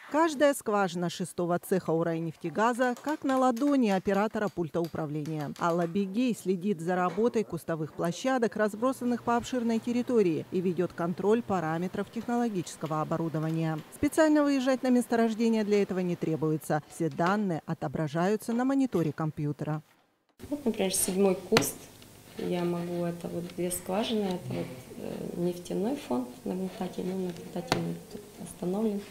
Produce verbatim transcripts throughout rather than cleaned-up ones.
Каждая скважина шестого цеха Уральнефтегаза как на ладони оператора пульта управления. Алла Бегей следит за работой кустовых площадок, разбросанных по обширной территории, и ведет контроль параметров технологического оборудования. Специально выезжать на месторождение для этого не требуется. Все данные отображаются на мониторе компьютера. Вот, например, седьмой куст. Я могу, это вот две скважины, это вот э, нефтяной фонд, нагнетатель, ну, нагнетатель тут остановлен.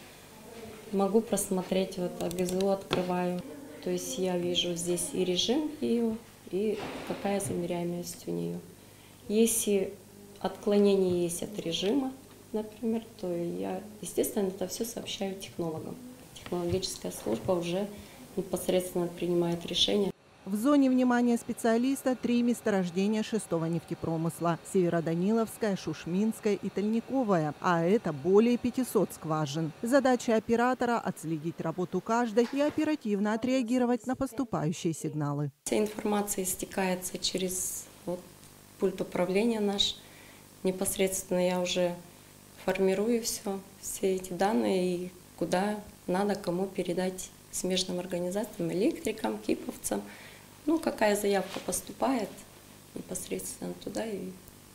Могу просмотреть, вот а ГЗО открываю, то есть я вижу здесь и режим ее, и какая замеряемость у нее. Если отклонение есть от режима, например, то я, естественно, это все сообщаю технологам. Технологическая служба уже непосредственно принимает решение. В зоне внимания специалиста три месторождения шестого нефтепромысла – Североданиловская, Шушминская и Тальниковая, а это более пятисот скважин. Задача оператора – отследить работу каждой и оперативно отреагировать на поступающие сигналы. Вся информация стекается через вот, пульт управления наш. Непосредственно я уже формирую все, все эти данные и куда надо кому передать смежным организациям, электрикам, киповцам. Ну, какая заявка поступает, непосредственно туда и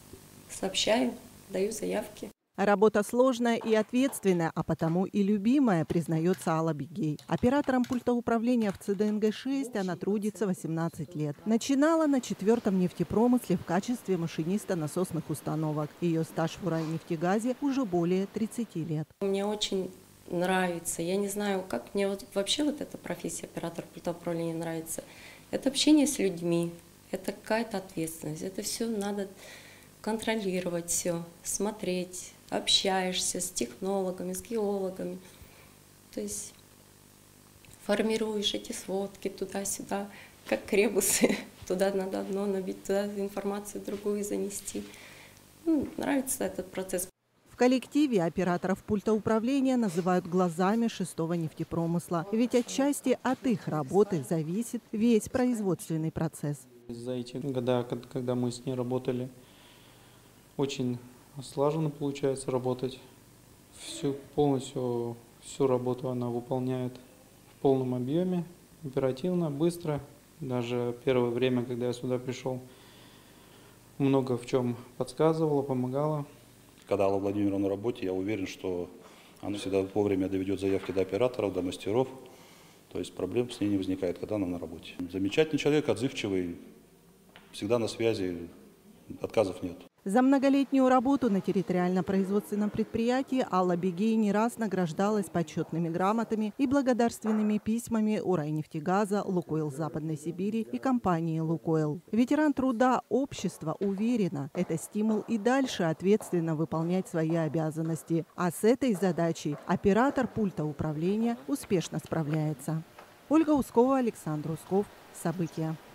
сообщаю, даю заявки. Работа сложная и ответственная, а потому и любимая, признается Алла Бегей. Оператором пульта управления в Цэ Дэ Эн Гэ шесть она трудится восемнадцать лет. Начинала на четвертом нефтепромысле в качестве машиниста насосных установок. Ее стаж в Уральнефтегазе уже более тридцати лет. Мне очень нравится. Я не знаю, как мне вот вообще вот эта профессия оператора пульта управления нравится. Это общение с людьми, это какая-то ответственность. Это все надо контролировать, все, смотреть, общаешься с технологами, с геологами. То есть формируешь эти сводки туда-сюда, как ребусы. Туда надо одно набить, туда информацию другую занести. Ну, нравится этот процесс. В коллективе операторов пульта управления называют глазами шестого нефтепромысла. Ведь отчасти от их работы зависит весь производственный процесс. За эти годы, когда мы с ней работали, очень слаженно получается работать. Всю, полностью всю работу она выполняет в полном объеме, оперативно, быстро. Даже первое время, когда я сюда пришел, много в чем подсказывала, помогала. Когда Алла Владимировна на работе, я уверен, что она всегда вовремя доведет заявки до операторов, до мастеров. То есть проблем с ней не возникает, когда она на работе. Замечательный человек, отзывчивый, всегда на связи, отказов нет. За многолетнюю работу на территориально-производственном предприятии Алла Бегей не раз награждалась почетными грамотами и благодарственными письмами Уральнефтегаза, Лукойл Западной Сибири и компании «Лукойл». Ветеран труда общества уверена, это стимул и дальше ответственно выполнять свои обязанности. А с этой задачей оператор пульта управления успешно справляется. Ольга Ускова, Александр Усков. События.